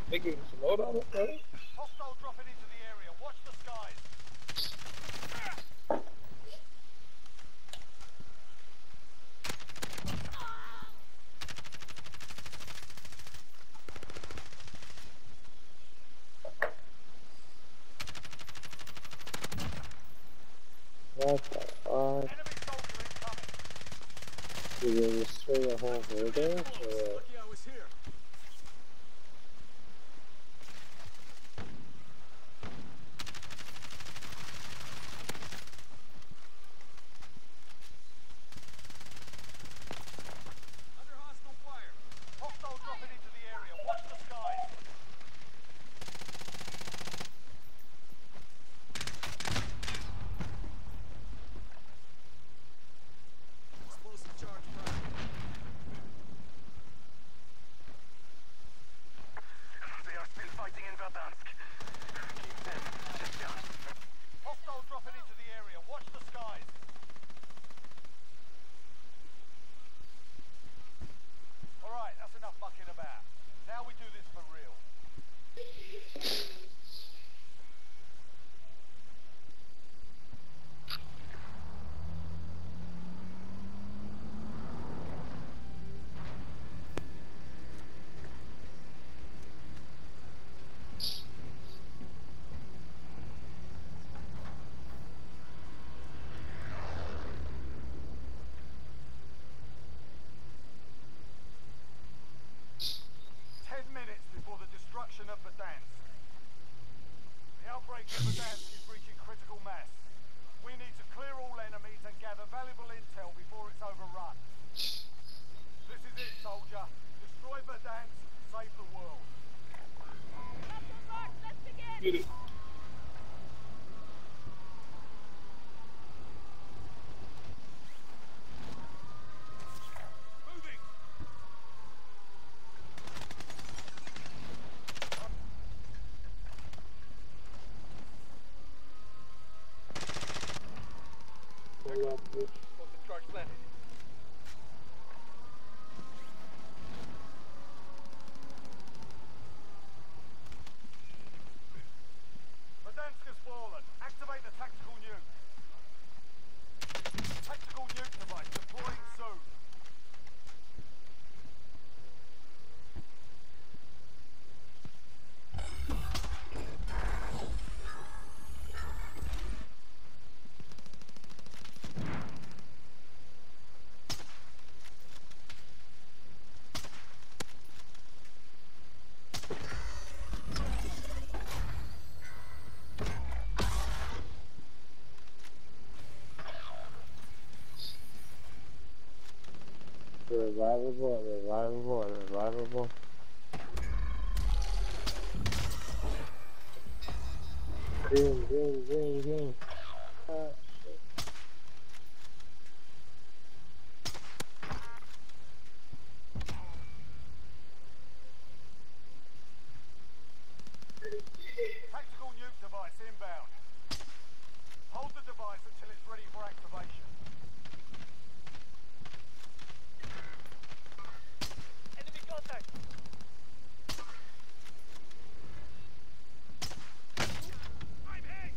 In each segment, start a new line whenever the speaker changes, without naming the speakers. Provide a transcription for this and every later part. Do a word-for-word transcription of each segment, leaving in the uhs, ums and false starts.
Making some load on it, bro.
Hostile dropping into the area. Watch the skies.
What the fuck?
Enemy soldier incoming.
Did they destroy the whole herd there? Or what?
Lucky I was here. Under hostile fire. Hostile dropping into the area. Watch the skies. Explosive charge prime. They are still fighting in Verdansk. Keep them just down. Hostile dropping into the area. Watch the skies. Alright, that's enough mucking about. Now we do this for real. Ten minutes before the destruction of Verdansk. The outbreak in Verdansk is reaching critical mass. We need to clear all enemies and gather valuable intel before it's overrun. This is it, soldier. Destroy Verdansk, save the world.
Get it.
Moving!
Hold up, bitch.
Explosive charge planted. Verdansk has fallen. Activate the tactical nuke. Tactical nuke device deploying soon.
Revivable, revivable, revivable. Green, green, green, green. Ah, shit.
Tactical nuke device inbound. Hold the device until it's ready for activation. Enemy contact! I'm hit!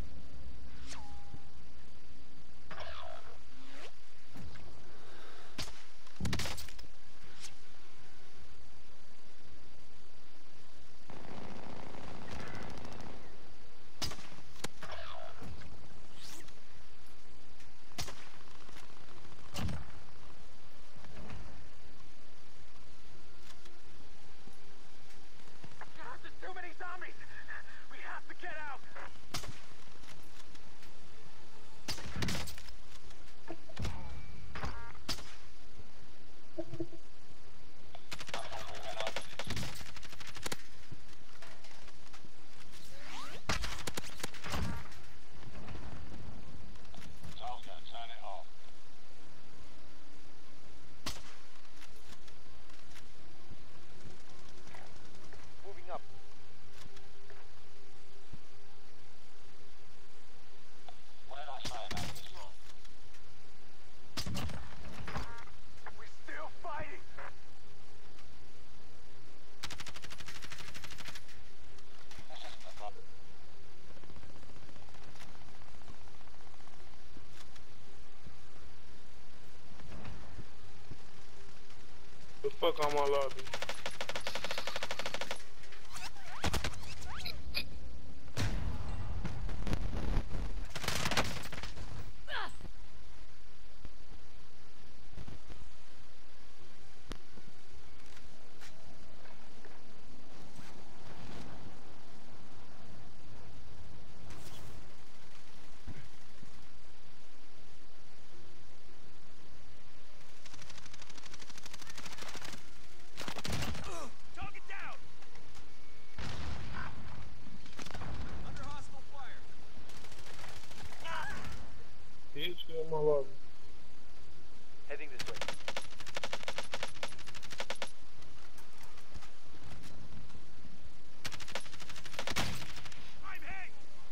The fuck on my lobby. Bitch, get in my lobby.
Heading this way. I'm hit!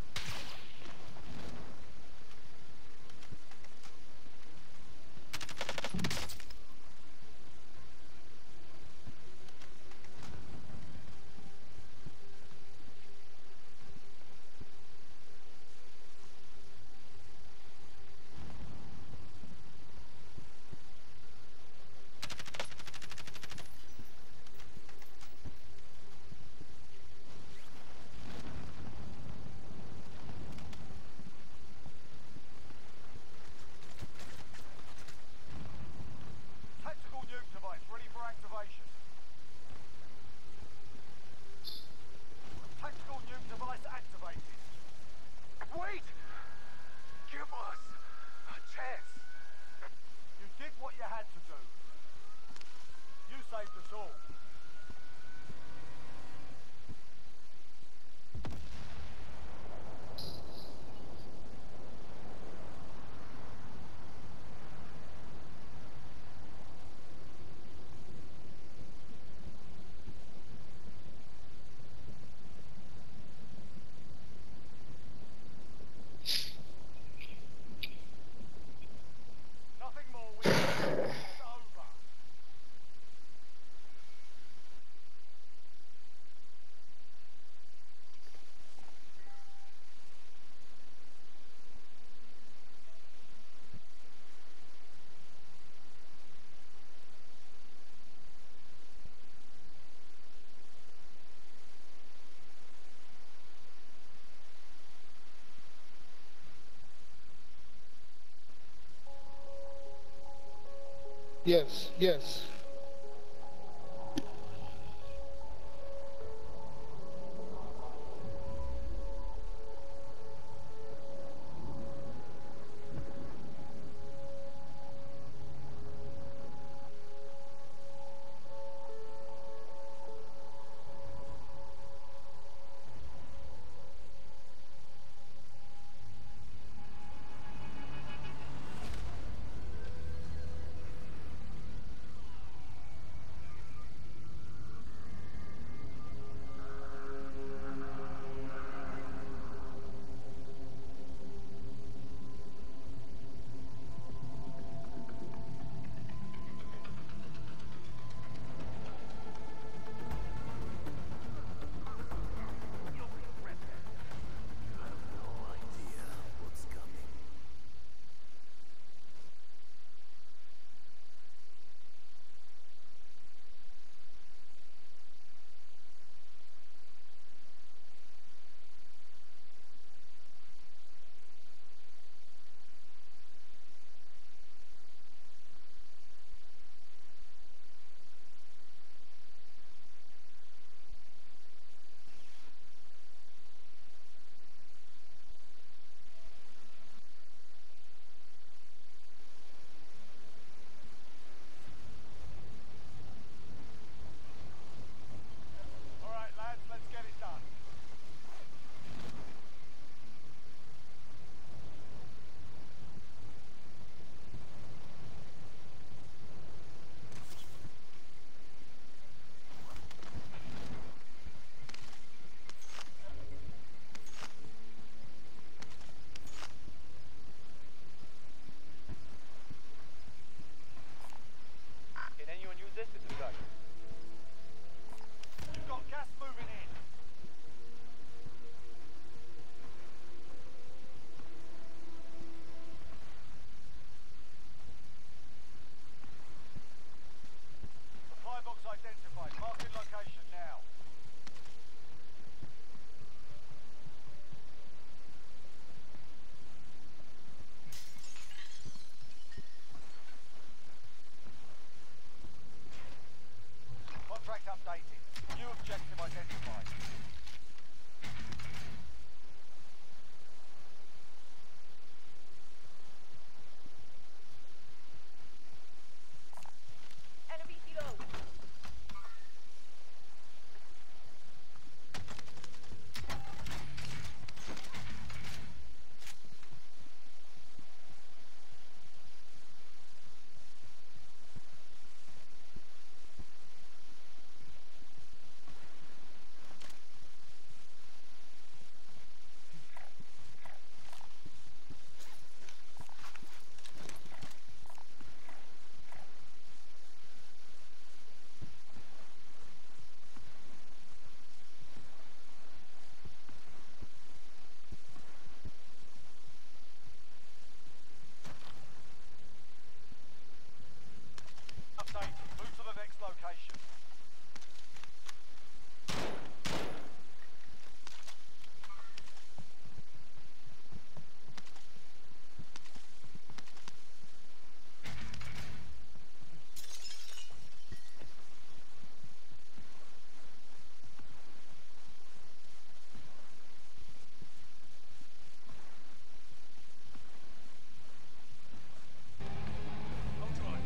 Tactical nuke device ready for activation. Tactical nuke device activated. Wait! Give us a chance. You did what you had to do. You saved us all. Nothing more. We it's over.
Yes, yes.
identified. Marking location now. Contract updated. New objective identified.
Enemy below.
Updated. Move to the next location. Hold tight.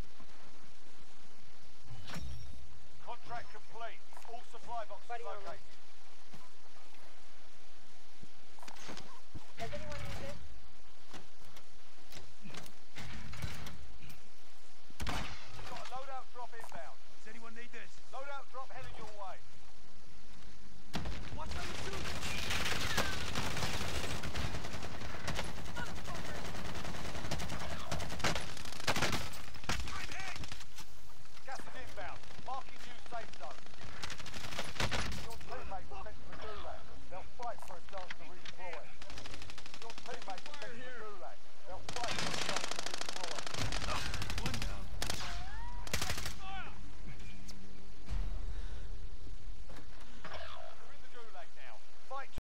Contract complete. All supply boxes
Buddy,
located.